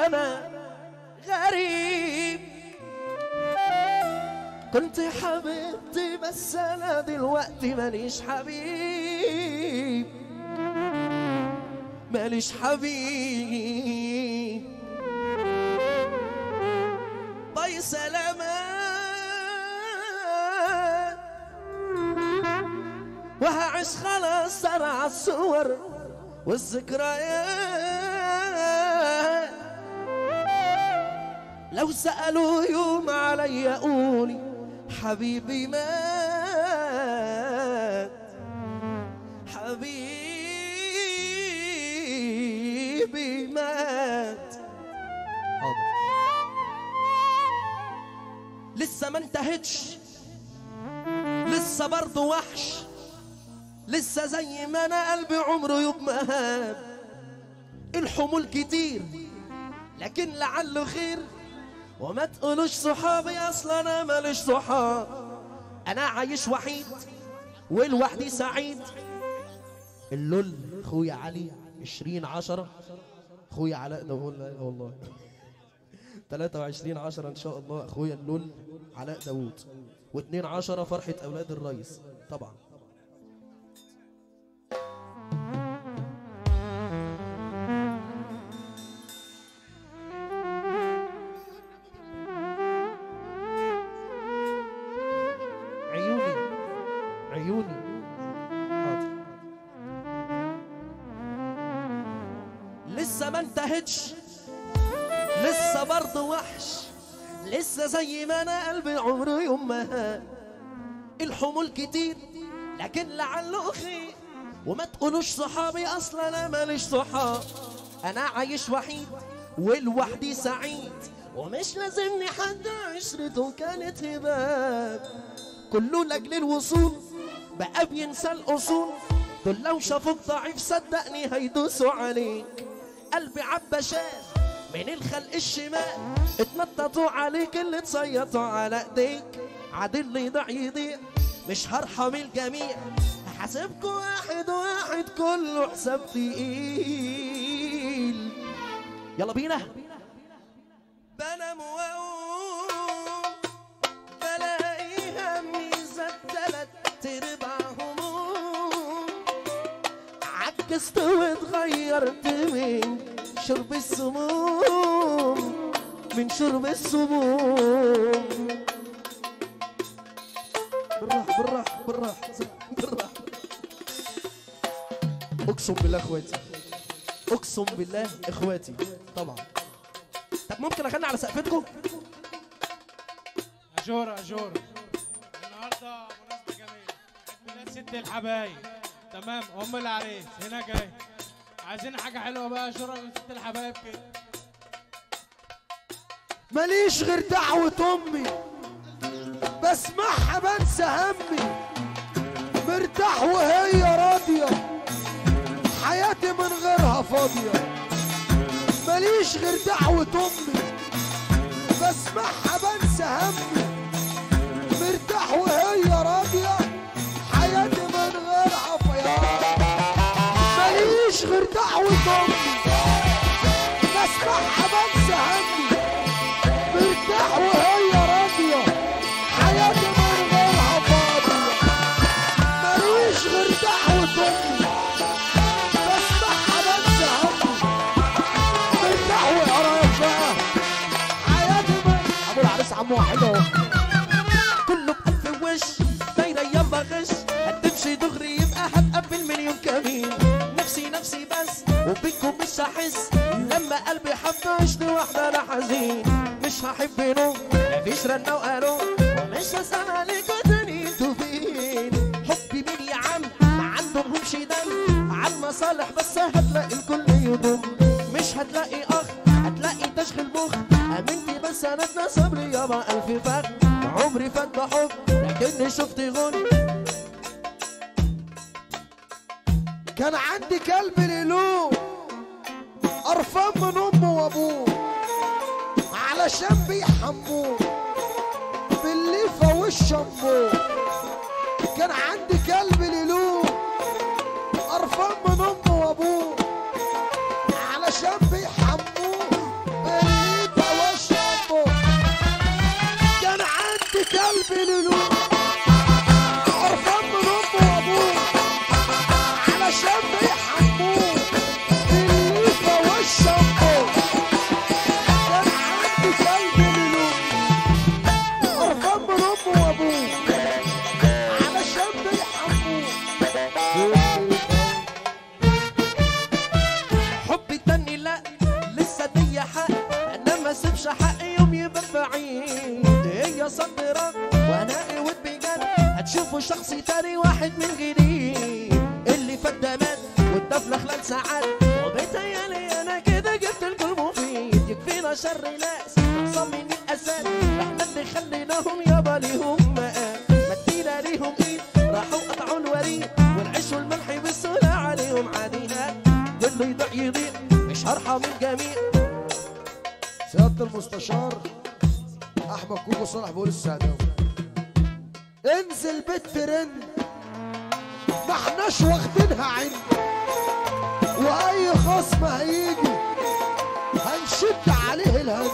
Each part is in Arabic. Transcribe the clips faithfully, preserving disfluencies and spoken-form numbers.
انا غريب، كنت حبيبتي بس انا دلوقتي ماليش حبيب، ماليش حبيب. باي سلامات، وهعيش خلاص انا عالصور والذكريات. لو سألوا يوم علي قولي حبيبي مات، حبيبي مات. حاضر. لسه ما انتهتش، لسه برضه وحش، لسه زي ما انا قلبي عمره يوم ما هاب. الحمول كتير لكن لعله خير، وما تقولوش صحابي اصلا انا ماليش صحاب. انا عايش وحيد والوحدي سعيد. اللول اخويا علي عشرين عشرة، اخويا علاء ده والله ثلاثة وعشرين عشرة ان شاء الله اخويا اللول علاء داوود، واثنين عشرة فرحة اولاد الريس طبعا. عيوني عيوني حاضر. لسه ما انتهتش، لسه برضه وحش، لسه زي ما انا قلبي عمره يوم ما هان. الحمول كتير لكن لعله خير، وما تقولوش صحابي اصلا انا ماليش صحاب. انا عايش وحيد والوحدي سعيد، ومش لازمني حد عشرته كانت هباب. كله لاجل الوصول بقى بينسى الاصول، دول لو شافوك ضعيف صدقني هيدوسوا عليك. قلبي عبشان من الخلق الشمال، اتنططوا عليك اللي تصيطوا على ايديك. عاد اللي يضيع يضيع، مش هرحم الجميع، هحاسبكوا واحد واحد كله حساب تقيل. يلا بينا. بنام واقوم بلاقي همي زاد تلات ارباع هموم، عكست واتغيرت من شرب السموم، من شرب السموم. بالراحة بالراحة بالراحة بالراحة. اقسم بالله اخواتي، اقسم بالله اخواتي طبعا. طب ممكن اغني على سقفتكم؟ اجورة اجورة. النهارده مناسبة جميلة، عيد ميلاد ست الحبايب. تمام، ام العريس هنا جاي، عايزين حاجة حلوة بقى اجورة من ست الحبايب كده. ماليش غير دعوة امي، بسمعها بنسى همي، مرتاح وهي راضية، حياتي من غيرها فاضية. ماليش غير دعوة امي، بسمعها بنسى همي، مرتاح وهي راضية، حياتي من غيرها فاضية. ماليش غير دعوة امي، بسمعها بنسى همي، مرتاح وهي راضية، حياتي من غيرها فاضية. ماليش غير دعوة امي، بسمعها بنسى همي، مرتاح وهي راضية، حياتي من. ابو العريس عمو واحد اهو، كله بألف وش دايرة يلا غش، هتمشي دغري يبقى هتقبل مليون كمين. نفسي نفسي بس وبينكم مش هحس، لما قلبي حب عشت واحدة انا حزين. مش هحب نوم مفيش رنة وقالوا، ومش هسأل عليكوا تاني انتوا فين. حبي مين يا عم ما عندهمش دم، عالمصالح بس هتلاقي الكل يضم. مش هتلاقي اخ هتلاقي تشغيل مخ، امنتي بس انا صبري يابا الف فخ. عمري فات بحب لكني شفت غن. كان عندي كلب ليلو قرفان من امه وابوه، علشان بيحموه بالليفه والشامبو. كان عندي كلب ليلو قرفان من امه وابوه، علشان بيحموه واشتري واحد من جديد، اللي فات ده مات والدفلة خلال ساعات، وبيتهيألي انا كده جبت الكل مفيد. يكفينا شر ناس احسن من الاسد، احنا اللي خليناهم يابا ليهم مقام، مدينا ليهم ايد راحوا قطعوا الوريد، والعيش والملح بالسهولة عليهم عاديها، كله يضيع يضيع مش هرحم الجميع. سيادة المستشار احمد كوكو صالح بيقول السعداوي انزل بالترند ما احناش واخدينها عند، واي خصم هيجي هنشد عليه الهند.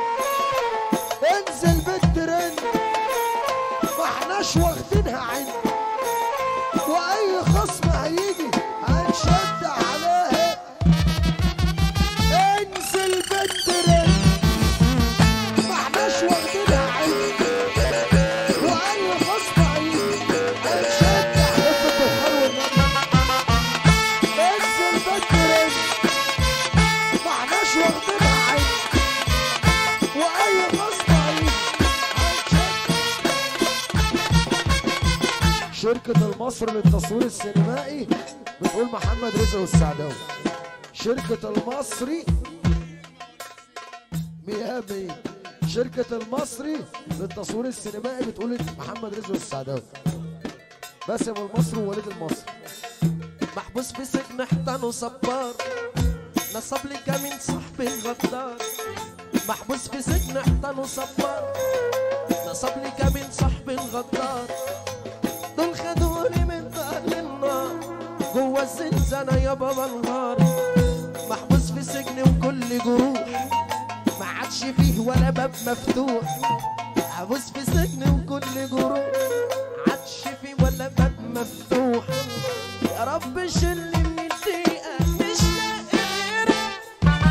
انزل بالترند ما احناش واخدينها عند، واي خصم هيجي هنشد عليه. انزل بالترند ما احناش واخدينها عند، واي خصم هيجي هنشد عليه. انزل بالترند ما احناش واخدينها عند، واي خصم هيجي هنشد. شركة المصري للتصوير السينمائي بتقول محمد رزق والسعداوي. شركة المصري مية مية. شركة المصري للتصوير السينمائي بتقول محمد رزق والسعداوي. باسم المصري ووليد المصري. محبوس في سجن حيطان وصبار، نصب لي كمين صاحبي الغدار. محبوس في سجن حيطان وصبار، نصب لي كمين صاحبي الغدار. دول خدوني من دار للنار، جوا الزنزانة يابا بنهار. محبوس في سجن وكل جروح، ما عادش فيه ولا باب مفتوح. محبوس في سجن وكل جروح، عادش فيه ولا باب مفتوح. يا رب شيلني من الضيقة مش لاقي غيرك.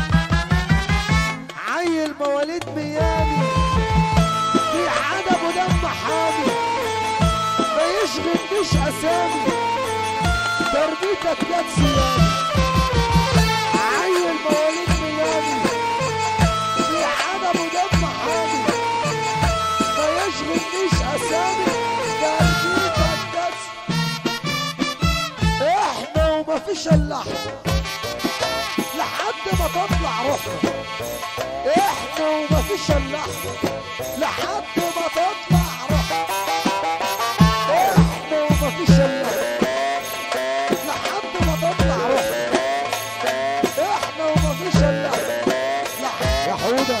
عيل مواليد ميامي في عدم ودم حامي، ما يشغلنيش اسامي تربيتك جت صيامي. عيل مواليد ميامي في عدم ودم حامي، ما يشغلنيش اسامي تربيتك جت. احنا ومفيش الا احنا لحد ما تطلع روحنا. احنا ومفيش الا احنا لحد ما تطلع روحنا. احنا ومفيش الا احنا لحد ما تطلع روحنا. احنا ومفيش الا احنا. يا حوده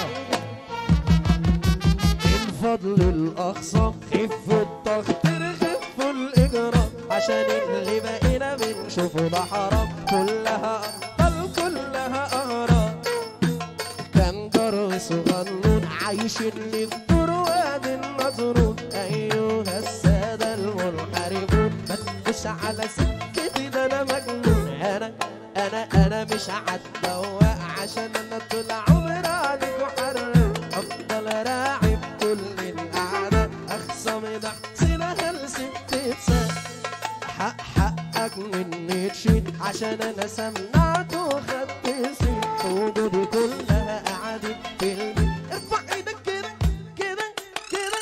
الفضل الأقصى خف الضغط خف الإجرام، عشان اللي بقينا بنشوفه ده حرام. كلها أبطال كلها أهرام، كان جرس صغنون عايش اللي في دور وادي النطرون. أيها السادة المنحرفون ما تبقوش على سكتي، ده أنا مجنون. أنا أنا أنا مش هتدوق عشان أنا طول عمري عليك وحرام. أفضل راعي كل الأعداء، أخصم نحسنا هلسة تتساب. حق حقك مني تشيل عشان أنا سمعت وخدت صيت. وجودي كلها قعدت في البيت. ارفع ايدك كده كده كده.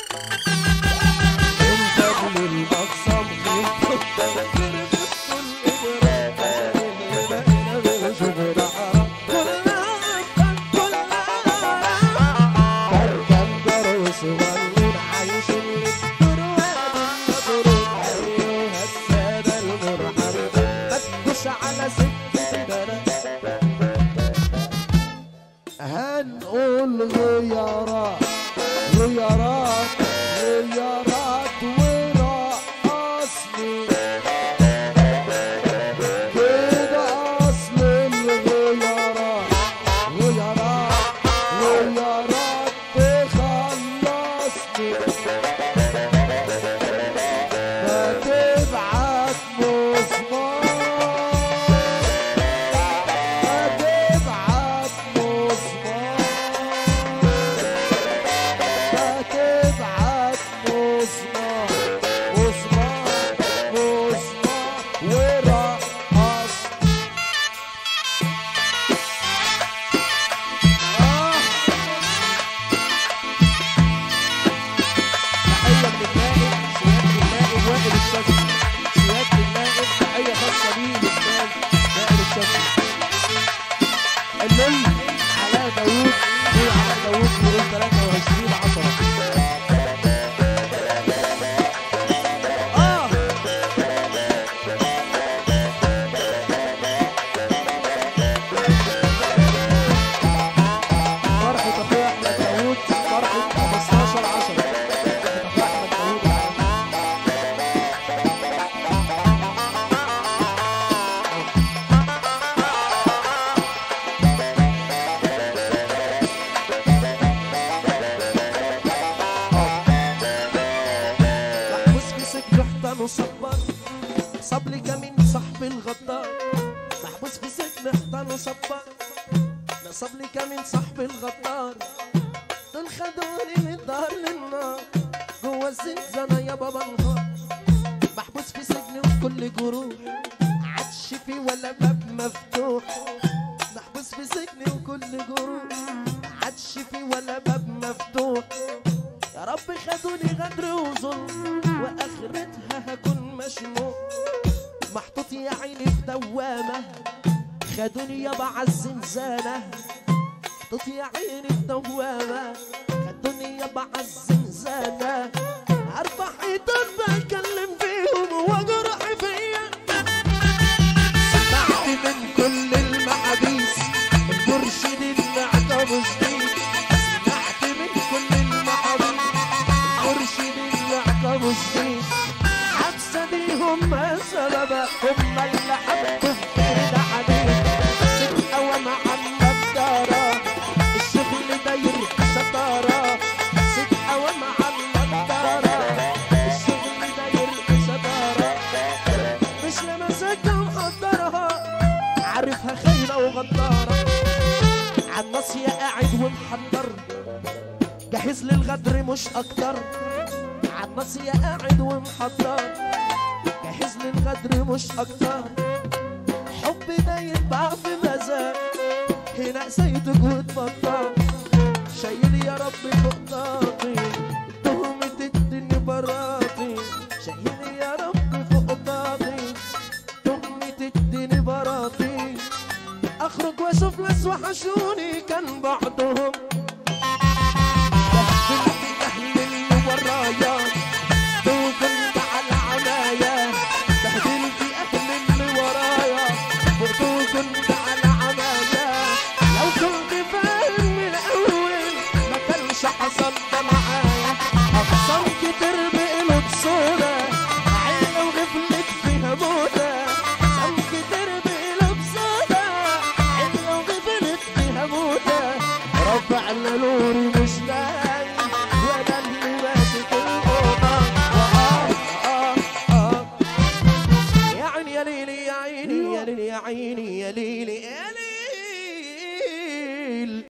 الفضل الأقصى خف الضغط خف الإجرام، عشان اللي بقينا بنشوفه ده حرام. كلها أبطال كلها أهرام، كان جرس صغنون عايش اللي في دور وادي النطرون. أيها السادة المنحرفون ما تبقوش على سكتي، ده أنا هنقول غيارات غيارات غيارات ورقصني كده. اصل الغيارات غيارات غيارات تخلصني. ما تبعت مسمار، ما تبعت مسمار، ما تبعت اللي علاء داوود وعلاء داوود يوم ثلاثة وعشرين عشرة. صب لي كمين صاحبي الغدار محبوس في سجن احضن وصبر نصب لي كمين صاحبي الغدار دول خدوني من الدار للنار جوا الزنزانة يا بابا انهار محبوس في سجن وكل جروح عادش في ولا باب مفتوح محبوس في سجن وكل جروح عادش في ولا باب مفتوح يا رب خدوني غدر وظلم واخرتها هكون مشموم محطوط يا عيني في دوامه خدوني يابا عالزنزانه محطوط يا عيني في دوامه خدوني يابا عالزنزانه اربع حيطان بتكلم فيهم وجرحي فيا سمعت من كل المحابيس المرشد اللي اعتبر جديد سمعت من كل المحابيس المرشد اللي اعتبر جديد حبسه دي هم سببها هم اللي حبوا في ده حبيب سكه ومحمد دارا الشغل داير شطاره سكه ومحمد دارا الشغل داير شطاره مش لمسكها ومقدرها عارفها خاينه وغداره عالناصيه قاعد ومحضر جاهز للغدر مش اكتر عالناصيه قاعد ومحضر جاهز للغدر مش اكتر حب ده يتباع في مزاج هنا سيدك وتبطل شايل يا رب فوق طاقي تهمة الدنيا براطي شايل يا رب فوق طاقي تهمة الدنيا براطي اخرج واشوف ناس وحشوني كان بعضهم بهدلت اهل اللي ورايا وكنت على عنايا بهدلت اهل اللي ورايا وكنت على عنايا لو كنت فاهم من الاول ما كانش حصل ده معايا اقسام كتير بقلب سودا عيله وغفلت فيها موتة اقسام كتير بقلب سودا عيله وغفلت فيها موتة ربعنا نوري